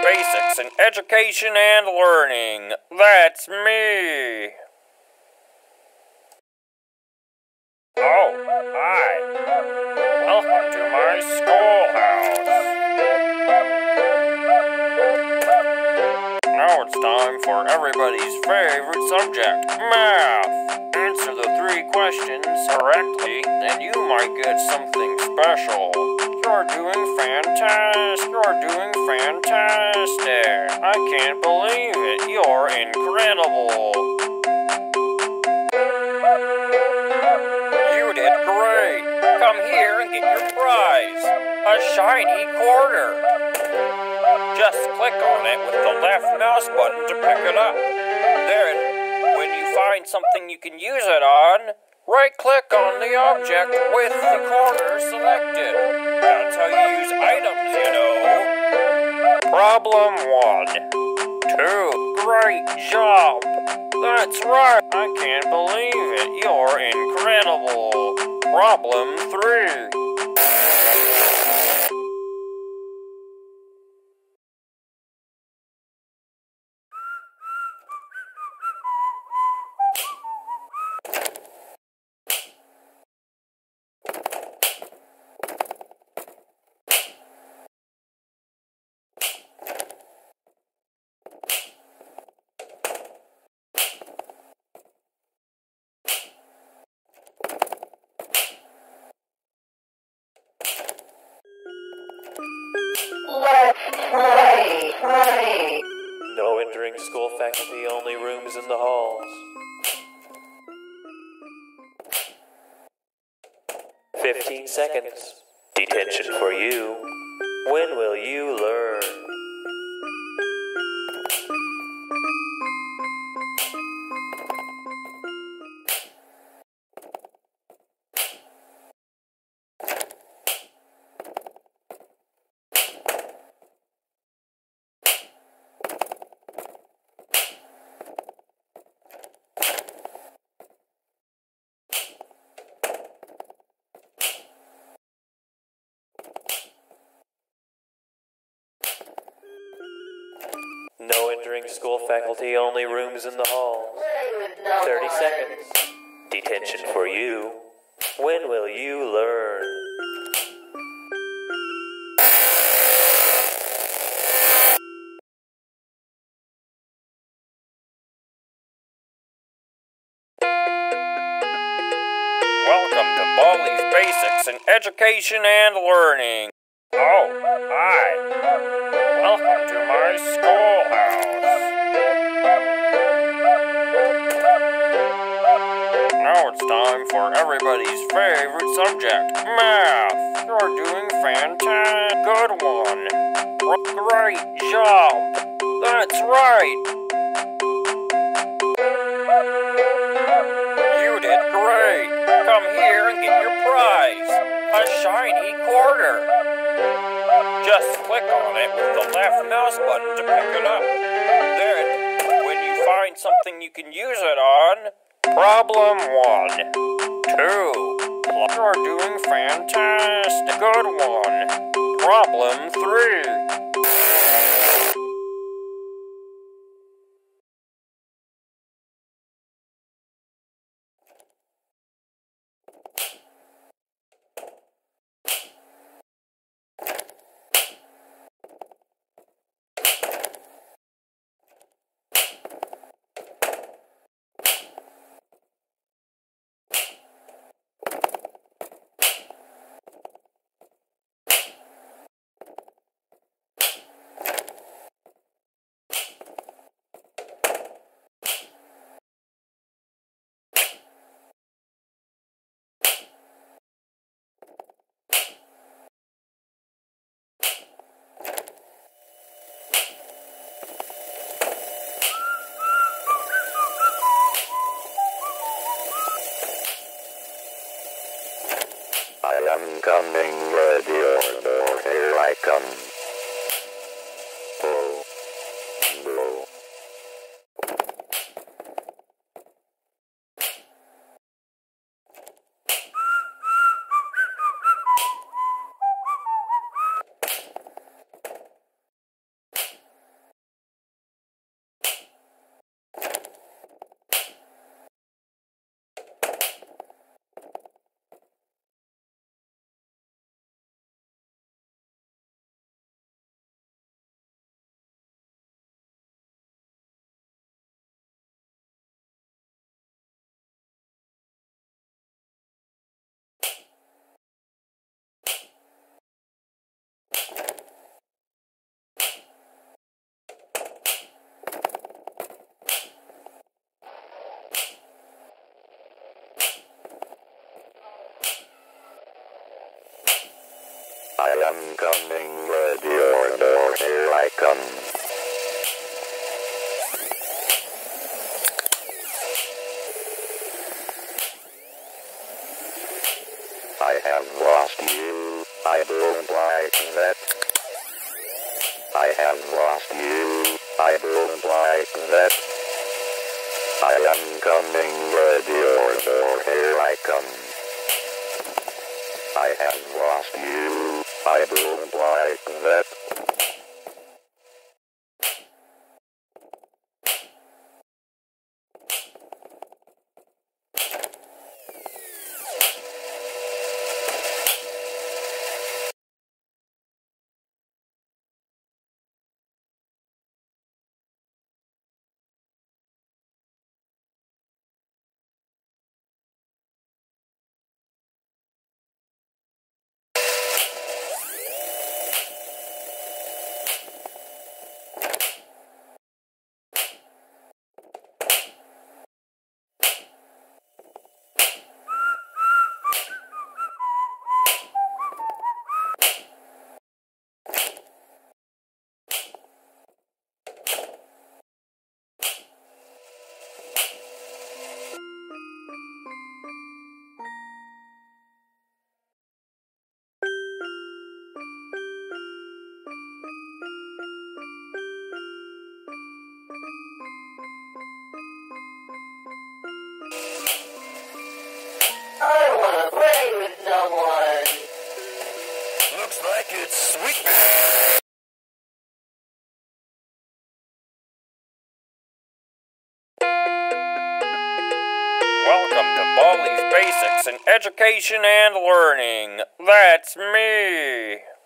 Basics in Education and Learning. That's me. Oh, hi. Welcome to my schoolhouse. Now it's time for everybody's favorite subject, math. Answer the 3 questions correctly, and you might get something special. You're doing fantastic. You're doing fantastic. I can't believe it. You're incredible. You did great. Come here and get your prize. A shiny quarter. Just click on it with the left mouse button to pick it up. Then, when you find something you can use it on, right-click on the object with the quarter selected. That's how you use items, you know. Problem 1. 2. Great job. That's right. I can't believe it. You're incredible. Problem 3. Let's play. No entering school faculty, only rooms in the halls. 15 seconds. Detention for you. When will you learn? No entering school faculty, only rooms in the halls. 30 seconds. Detention for you. When will you learn? Welcome to Baldi's Basics in Education and Learning. Oh, hi. Welcome to my schoolhouse. Now it's time for everybody's favorite subject, math. You're doing fantastic. Good one. Great job. That's right. You did great. Come here and get your prize. A shiny quarter. Just click on it with the left mouse button to pick it up. Then, when you find something you can use it on, problem 1. 2. You're doing fantastic. Good one. Problem 3. I am coming, ready or no, here I come. Oh, no. I am coming at your door, here I come. I have lost you, I don't like that. I have lost you, I don't like that. I am coming at your door, here I come. I have lost you, I don't like that. I want to play with someone. Looks like it's sweet. Welcome to Baldi's Basics in Education and Learning. That's me.